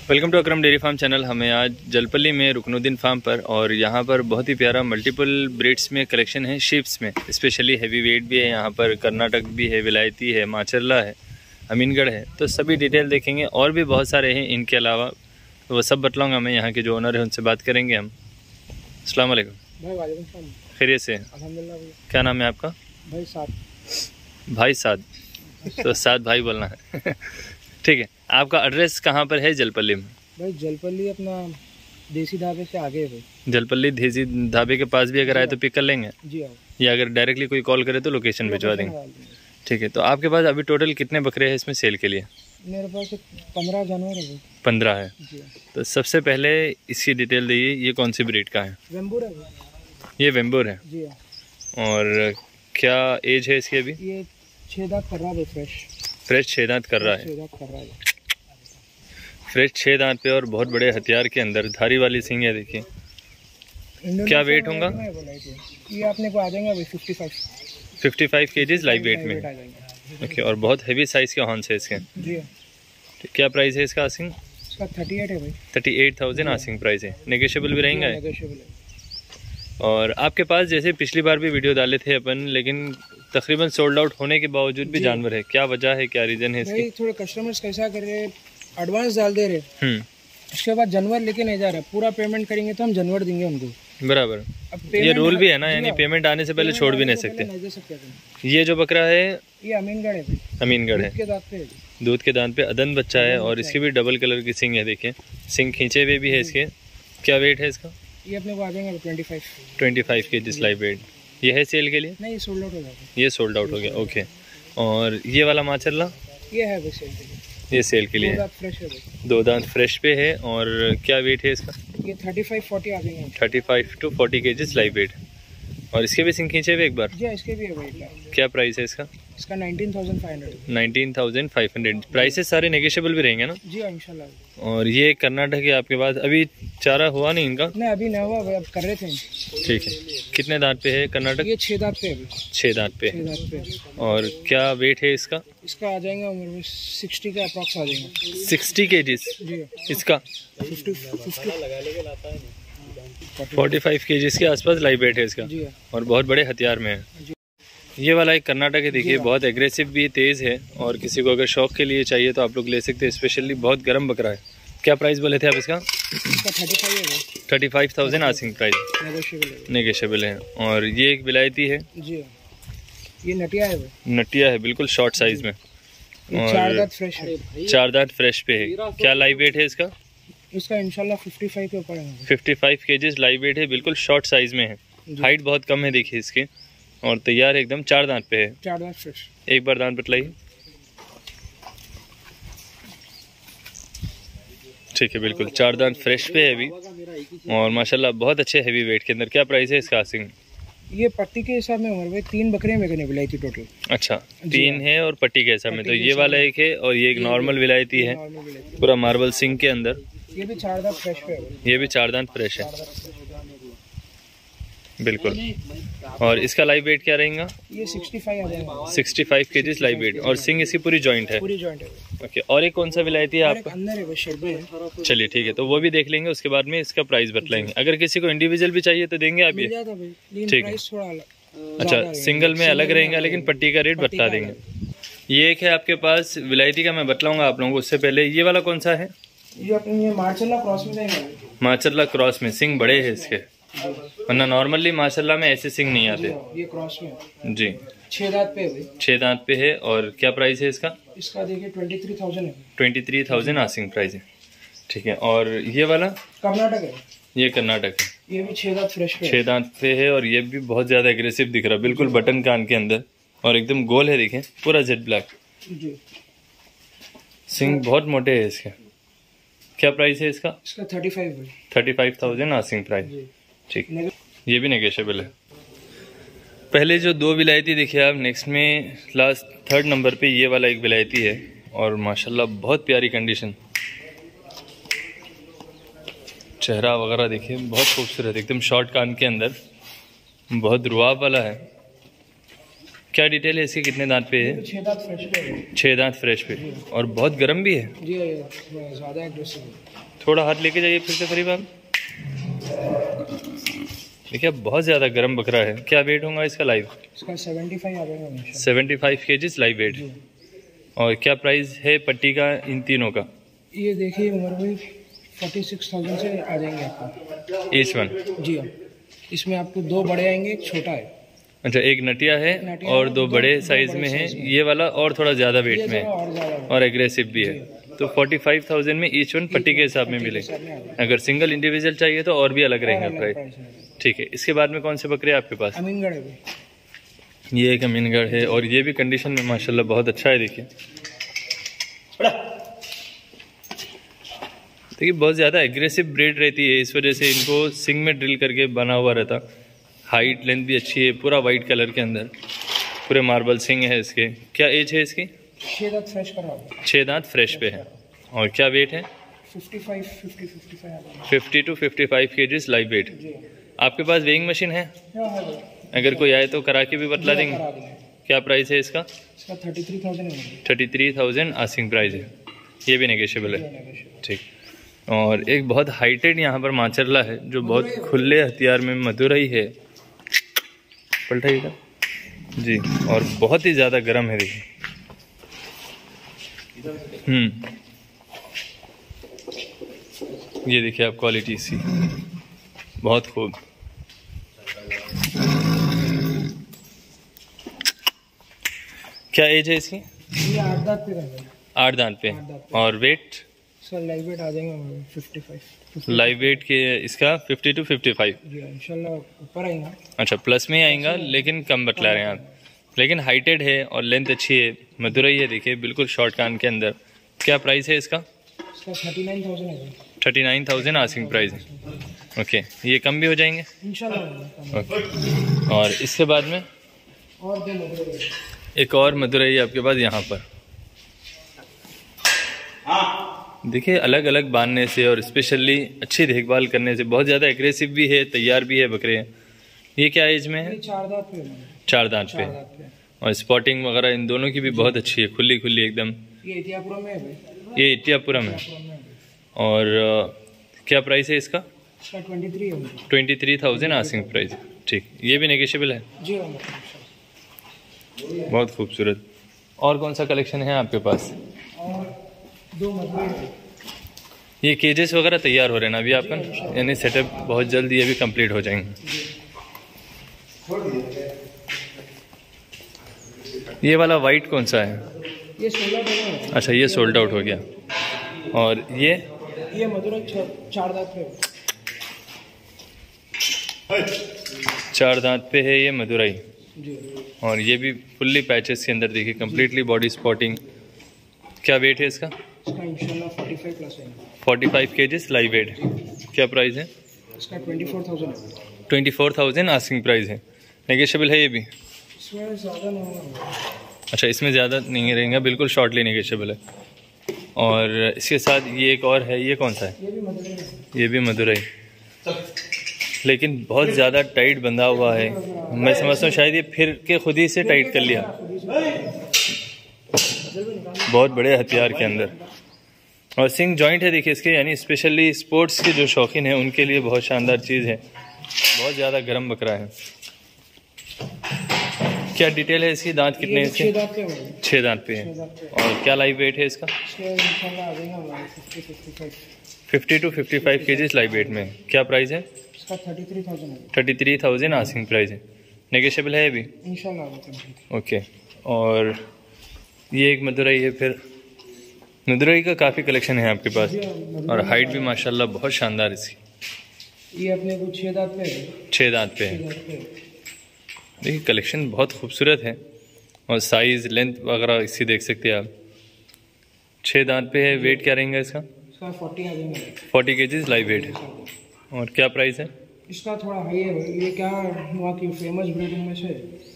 Welcome to Akram dairy farm channel. हमें आज जलपल्ली में रुकनुद्दीन फार्म पर, और यहाँ पर बहुत ही प्यारा मल्टीपल ब्रीड्स में कलेक्शन है। शीप्स में स्पेशली हैवी वेट भी है, यहाँ पर कर्नाटक भी है, विलायती है, माचरला है, अमीनगढ़ है। तो सभी डिटेल देखेंगे और भी बहुत सारे हैं इनके अलावा, तो वो सब बतलाऊँगा मैं। यहाँ के जो ओनर है उनसे बात करेंगे हम। अस्सलाम वालेकुम। खैरियत से? अल्हम्दुलिल्लाह। क्या नाम है आपका? भाई साद। तो साद भाई बोलना है। ठीक है। आपका एड्रेस कहाँ पर है जलपल्ली में? भाई जलपल्ली अपना देसी ढाबे से आगे है भाई। जलपल्ली देसी ढाबे के पास भी अगर आए तो पिक कर लेंगे जी हाँ। या अगर डायरेक्टली कोई कॉल करे तो लोकेशन भिजवा देंगे। ठीक है। तो आपके पास अभी टोटल कितने बकरे हैं इसमें सेल के लिए? मेरे पास 15 जानवर है भाई। 15 है जी। तो सबसे पहले इसकी डिटेल दीजिए, ये कौन सी ब्रीड का है? वेम्बूर है भाई। ये वेम्बूर है जी हाँ। और क्या एज है इसकी? अभी ये 6 दांत कर रहा है। फ्रेश 6 दांत कर रहा है। 6 दांत कर रहा है। फ्रेश 6 दांत पे और बहुत बड़े हथियार के अंदर धारी वाली सींग है। देखिए क्या वेट होगा? ये आपने को आ जाएंगे भाई 55 केजीज लाइव वेट में। ओके। और बहुत हैवी साइज के हॉर्न्स है इसके। जी। क्या प्राइस है इसका आसिंग? इसका 38 है भाई। 38,000 आसिंग प्राइस है। नेगोशिएबल भी रहेंगे? नेगोशिएबल है। और आपके पास जैसे पिछली बार भी वीडियो डाले थे अपन, लेकिन तकरीबन सोल्ड आउट होने के बावजूद भी जानवर है, क्या वजह है, क्या रीजन है इसकी? थोड़े कस्टमर्स कैसा कर रहे, एडवांस डाल दे रहे, उसके बाद जानवर लेके नहीं जा रहे। पूरा पेमेंट करेंगे तो हम जानवर देंगे उनको। बराबर। अब ये रूल भी है ना, यानी पेमेंट आने से पहले छोड़ भी नहीं सकते। ये जो बकरा है ये अमीनगढ़ है। अमीनगढ़ है। दूध के दांत पे अदन बच्चा है और इसकी भी डबल कलर की सिंग है। देखिए सिंग खींचे हुए भी है इसके। क्या वेट है इसका? ये अपने को आ जाएंगे 25 केजी लाइव वेट। ये है सेल के लिए? नहीं, सोल्ड आउट हो गया। ये सोल्ड आउट हो गया। ओके। और ये वाला माचरला? ये है बस सेल के लिए। ये सेल के लिए है। फ्रेश है। 2 दांत फ्रेश पे है। और क्या वेट है इसका? ये 35-40 आ जाएंगे। 35 to 40 केजीज लाइव वेट। और इसके भी सिंग खींचे हुए एक बार? जी इसके भी है भाई। क्या प्राइस है इसका? इसका 19,500। 19,500। प्राइसेस सारे नेगोशिएबल भी रहेंगे ना? जी इंशाल्लाह। और ये कर्नाटक है आपके पास। अभी चारा हुआ नहीं इनका? नहीं अभी नहीं हुआ भाई, अब कर रहे थे। ठीक है। कितने दांत पे है कर्नाटक? ये 6 दांत पे है। 6 दांत पे। और क्या वेट है इसका? इसका आ जाएगा 60 का अप्रॉक्स आ जाएगा। 60 केजीज जी। इसका 45 केजीज के आसपास लाइव वेट है इसका। और बहुत बड़े हथियार में है। ये वाला एक कर्नाटक है। देखिए बहुत एग्रेसिव भी, तेज़ है, और किसी को अगर शौक के लिए चाहिए तो आप लोग ले सकते हैं। स्पेशली बहुत गर्म बकरा है। क्या प्राइस बोले थे आप इसका? 35,000 आसिंग प्राइस। नेगोशिएबल है। और ये एक विलायती है जी। ये नटिया है। नटिया है बिल्कुल शॉर्ट साइज में। और 4 दांत फ्रेश है। 4 दांत फ्रेश पे है। क्या लाइव वेट है इसका? इसका इंशाल्लाह 55 के ऊपर है। 55 केजीज लाइव वेट है। बिल्कुल शॉर्ट साइज में है। हाइट बहुत कम है देखिए इसकी। और तैयार एकदम 4 दांत पे है। 4 दांत फ्रेश। एक बार दांत बतलाइए। ठीक है। बिल्कुल 4 दांत फ्रेश पे है अभी। और माशाल्लाह बहुत अच्छे हैवी वेट के अंदर। क्या प्राइस है इसका आसिंग? ये पट्टी के हिसाब में उम्र भाई 3 बकरे में विलायती टोटल। अच्छा 3 है और पट्टी के हिसाब में। तो ये वाला एक है और ये एक नॉर्मल विलायती है पूरा मार्बल सिंग के अंदर। ये भी 4 दांत फ्रेश पे है। ये भी 4 दांत फ्रेश है बिल्कुल। और इसका लाइव वेट क्या रहेगा? ये 65 आ जाएगा। 65 केजीज लाइव वेट। और सिंग इसकी पूरी जॉइंट है? पूरी जॉइंट है। ओके। और एक कौन सा विलायती है आपका? अंदर है वो शेरबे है। चलिए ठीक है, तो वो भी देख लेंगे, उसके बाद में इसका प्राइस बतलाएंगे। अगर किसी को इंडिविजुअल भी चाहिए तो देंगे आप ये? ठीक है। अच्छा सिंगल में अलग रहेगा, लेकिन पट्टी का रेट बता देंगे। ये एक है आपके पास विलायती का, मैं बतलाऊंगा आप लोगों को। उससे पहले ये वाला कौन सा है? ये मार्शल्ला क्रॉस में। मार्शल्ला क्रॉस में। सिंग बड़े है इसके, वरना नॉर्मली माशाल्लाह में ऐसे सिंग नहीं आते। ये क्रॉस में जी। 6 दांत पे है। 6 दांत पे है। और क्या प्राइस है इसका? इसका देखिए 23,000 है। 23,000 आसिंग प्राइस है। ठीक है। और ये वाला? कर्नाटक है। ये कर्नाटक है। ये भी 6 दांत फ्रेश पे। 6 दांत पे है। और ये भी बहुत ज्यादा एग्रेसिव दिख रहा है, बिल्कुल बटन कान के अंदर, और एकदम गोल है। देखें पूरा जेट ब्लैक। सिंग बहुत मोटे है इसके। क्या प्राइस है इसका? इसका 35 35,000 आसिंग प्राइस। ठीक। ये भी नेगोशिएबल है। पहले जो 2 विलायती देखिए आप, नेक्स्ट में लास्ट 3rd नंबर पे ये वाला एक विलायती है। और माशाल्लाह बहुत प्यारी कंडीशन, चेहरा वगैरह देखिए बहुत खूबसूरत, एकदम शॉर्ट कान के अंदर, बहुत रुआब वाला है। क्या डिटेल है इसकी, कितने दांत पे है? 6 दांत फ्रेश पे है। 6 दांत फ्रेश पे और बहुत गर्म भी है जी, ज़्यादा एग्रेसिव है। थोड़ा हाथ लेके जाइए फिर से करीब आप। देखिए बहुत ज़्यादा गर्म बकरा है। क्या वेट होगा इसका लाइव? इसका 75 आ जाएगा। 75 केजीज लाइव वेट। और क्या प्राइस है पट्टी का इन तीनों का? ये देखिए उम्र भाई 46,000 से आ जाएंगे आपको ईच वन। जी हाँ, इसमें आपको 2 बड़े आएंगे, एक छोटा है। अच्छा, एक नटिया है और 2 बड़े साइज में है। ये वाला और थोड़ा ज़्यादा वेट में है और एग्रेसिव भी है। तो 45,000 में ईच वन पट्टी के हिसाब में मिलेगा। अगर सिंगल इंडिविजुअल चाहिए तो और भी अलग रहेगा प्राइस। ठीक है, इसके बाद में कौन से बकरे हैं आपके पास? अमीनगढ़ है। ये एक अमीनगढ़ है और ये भी कंडीशन में माशाल्लाह बहुत अच्छा है। देखिए बहुत ज़्यादा एग्रेसिव ब्रीड रहती है, इस वजह से इनको सिंग में ड्रिल करके बना हुआ रहता। हाइट लेंथ भी अच्छी है, पूरा वाइट कलर के अंदर पूरे मार्बल सिंग है इसके। क्या एज है इसकी? 6 दांत फ्रेश करा। 6 दांत फ्रेश पे है। और क्या वेट है? 50 to 55 केजीज लाइव वेट। आपके पास वेइंग मशीन है? अगर कोई आए तो करा के भी बतला देंगे। क्या प्राइस है इसका? 33,000 आस्किंग प्राइस है। ये भी नेगोशिएबल है। ठीक। और एक बहुत हाइटेड यहाँ पर माचरला है जो बहुत खुले हथियार में मदुरई है। पलटाइएगा जी। और बहुत ही ज़्यादा गर्म है। देखिए ये देखिए आप क्वालिटी इसकी बहुत खूब। क्या एज है इसकी? ये 8 दांत पे है। 8 दांत पे। और वेट? सर लाइव वेट आ जाएगा 55। लाइव वेट के इसका 50 to 55 जी इंशाल्लाह ऊपर आएगा। अच्छा, प्लस में ही आएगा लेकिन कम बतला रहे हैं आप। लेकिन हाइटेड है और लेंथ अच्छी है, मदुरई है। देखिए बिल्कुल शॉर्ट कान के अंदर। क्या प्राइस है इसका? 39,000 है। 39,000 आस्किंग प्राइस है। ओके, ये कम भी हो जाएंगे इंशाल्लाह। ओके। और इसके बाद में और 2 मदुरई, एक और मदुरई है आपके पास यहाँ पर। देखिए अलग अलग बांधने से और स्पेशली अच्छी देखभाल करने से बहुत ज़्यादा एग्रेसिव भी है, तैयार भी है बकरे। ये क्या एज में है? 4 दांत पे। 4 दांत पे। और स्पॉटिंग वगैरह इन दोनों की भी बहुत अच्छी है, खुली खुली एकदम। ये इटियापुरम में है। ये इटियापुरम है। और क्या प्राइस है इसका? 23,000 आस्किंग प्राइस। ठीक, ये भी नेगोशिएबल है जी। बहुत खूबसूरत। और कौन सा कलेक्शन है आपके पास? और 2 मदुरई। ये केजेस वगैरह तैयार हो रहे हैं ना अभी आपका, यानी सेटअप बहुत जल्द ये भी कंप्लीट हो जाएंगे। ये वाला वाइट कौन सा है? ये 16 है। अच्छा, ये सोल्ड आउट हो गया। और ये मदुरई 4 दांत पे। 4 दांत पे है ये मदुरई। जी। और ये भी फुल्ली पैचेस के अंदर। देखिए कंप्लीटली बॉडी स्पॉटिंग। क्या वेट है इसका? इसका इंशाल्लाह 45 प्लस है। 45 केजीज लाइव वेट। क्या प्राइस है? इसका 24,000 है। 24,000 आस्किंग प्राइस है। नेगोशिएबल है ये भी? इसमें ज़्यादा नहीं होगा। अच्छा, इसमें ज़्यादा नहीं रहेगा, बिल्कुल शॉर्टली नेगोशिएबल है। और इसके साथ ये एक और है, ये कौन सा है? ये भी मदुरई, लेकिन बहुत ज़्यादा टाइट बंधा हुआ है। मैं समझता हूँ शायद ये फिर के खुद ही से टाइट कर लिया। बहुत बड़े हथियार के अंदर। और सिंग जॉइंट है देखिए इसके, यानी स्पेशली स्पोर्ट्स के जो शौकीन हैं उनके लिए बहुत शानदार चीज़ है। बहुत ज़्यादा गर्म बकरा है। क्या डिटेल है इसकी? दांत कितने हैं इसके? 6 दांत पे है। और क्या लाइव वेट है इसका? 50 to 55 केजीज लाइव वेट में। क्या प्राइस है? 33,000 आस्किंग प्राइस है। नेगोशिएबल है अभी इंशाल्लाह। ओके। और ये एक मदुरई है। फिर मदुरई का काफ़ी कलेक्शन है आपके पास और हाइट भी माशाल्लाह बहुत शानदार इसकी। ये अपने को 6 दांत पे है। 6 दांत पे है। देखिए कलेक्शन बहुत खूबसूरत है और साइज़ लेंथ वगैरह इसकी देख सकते हैं आप। 6 दांत पे है। वेट क्या रहेगा इसका? 40 केजीज लाइव वेट है। और क्या प्राइस है इसका? थोड़ा हाई है। ये क्या वहाँ की फेमस ब्रीडिंग में से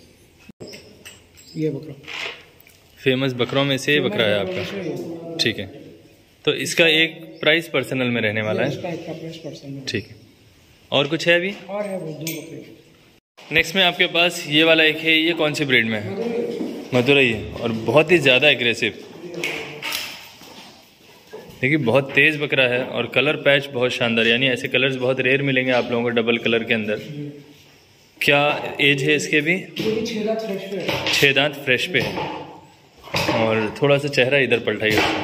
ये बकरा। फेमस बकरों में से बकरा है आपका? ठीक है। तो इसका एक प्राइस पर्सनल में रहने वाला है? इसका एक प्राइस पर्सनल। ठीक है। और कुछ है अभी? और है वो 2 बकरे। नेक्स्ट में आपके पास ये वाला एक है, ये कौन सी ब्रीड में है? मदुरई है और बहुत ही ज़्यादा एग्रेसिव। देखिए बहुत तेज़ बकरा है और कलर पैच बहुत शानदार, यानी ऐसे कलर्स बहुत रेयर मिलेंगे आप लोगों को डबल कलर के अंदर। क्या एज है इसके भी? 6 दांत फ्रेश पे है। 6 दांत फ्रेश पे है। और थोड़ा सा चेहरा इधर पलटाइए उसका।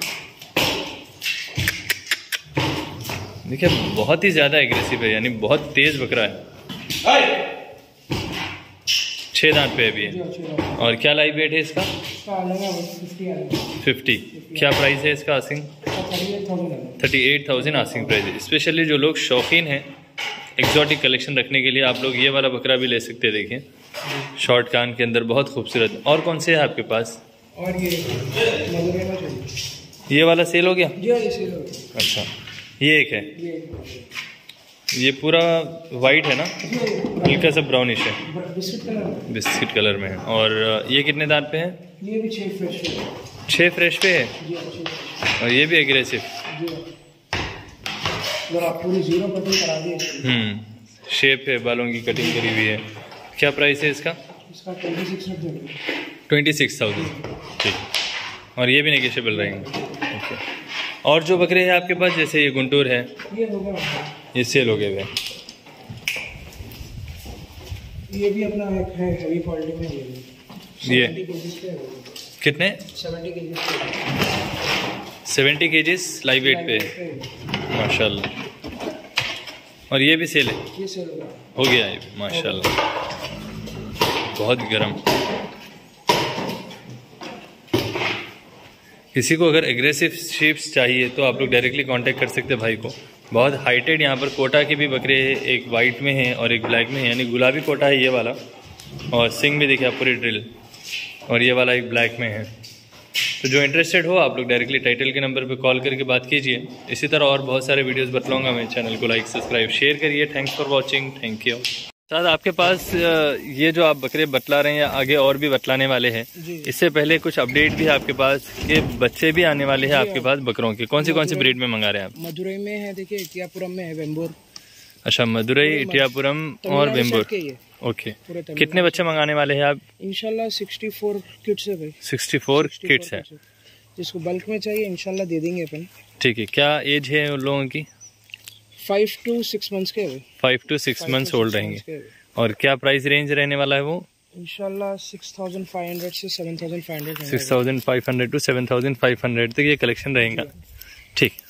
देखिए बहुत ही ज़्यादा एग्रेसिव है, यानी बहुत तेज़ बकरा है। 6 दांत पे अभी है। और क्या लाइव वेट है इसका? 50। क्या प्राइस है इसका आसिंग? 38,000 आसिंग प्राइस है। स्पेशली जो लोग शौकीन हैं एक्जॉटिक कलेक्शन रखने के लिए, आप लोग ये वाला बकरा भी ले सकते हैं। देखिए शॉर्ट कान के अंदर बहुत खूबसूरत। और कौन से है आपके पास? और ये वाला सेल हो गया? ये सेल हो गया। अच्छा, ये एक है। ये पूरा वाइट है ना, हल्का सा ब्राउनिश है, बिस्किट कलर में है। और ये कितने दांत पे है? ये भी 6 फ्रेश पे है। 6 फ्रेश पे है। और ये भी एग्रेसिव। पूरी 0 कटिंग करा दी। शेप है, बालों की कटिंग करी हुई है। क्या प्राइस है इसका? इसका 26,000। 26,000। ठीक। और ये भी नेगोशिएबल रहेंगे। ओके। और जो बकरे हैं आपके पास, जैसे ये गुंटूर है, ये सेल हो गए हुए। ये भी अपना एक है हेवी क्वालिटी में। ये कितने? 70 केजीज लाइव वेट पे है, माशाल्लाह। और ये भी सेल है? ये सेल हो गया ये भी, माशाल्लाह। बहुत गर्म। किसी को अगर एग्रेसिव शेप्स चाहिए तो आप लोग डायरेक्टली कांटेक्ट कर सकते हैं भाई को। बहुत हाइटेड यहाँ पर कोटा के भी बकरे, एक वाइट में है और एक ब्लैक में है, यानी गुलाबी कोटा है ये वाला। और सिंग भी देखिए आप पूरी ड्रिल। और ये वाला एक ब्लैक में है। तो जो इंटरेस्टेड हो आप लोग डायरेक्टली टाइटल के नंबर पे कॉल करके बात कीजिए। इसी तरह और बहुत सारे वीडियोस बतलाऊंगा मैं। चैनल को लाइक सब्सक्राइब शेयर करिए। Thanks for watching. Thank you. Sir आपके पास ये जो आप बकरे बतला रहे हैं या आगे और भी बतलाने वाले हैं, इससे पहले कुछ अपडेट भी है आपके पास कि बच्चे भी आने वाले हैं आपके पास बकरों के? कौन सी ब्रीड में मंगा रहे हैं आप? मदुरई में है, देखिए इटियापुरम में है, वेम्बूर। अच्छा, मदुरई, इटियापुरम और वेम्बूर। ओके। कितने बच्चे मंगाने वाले हैं आप? इंशाल्लाह 64 किट्स है भाई। 64 किट्स है। जिसको बल्क में चाहिए इंशाल्लाह दे देंगे अपन। ठीक है। क्या एज है उन लोगों की? 5 to 6 मंथ्स के। 5 to 6 मंथ्स ओल्ड रहेंगे। और क्या प्राइस रेंज रहने वाला है वो? इंशाल्लाह 6,500 से 7,500। 6,500 to 7,500 तक ये कलेक्शन रहेगा। ठीक।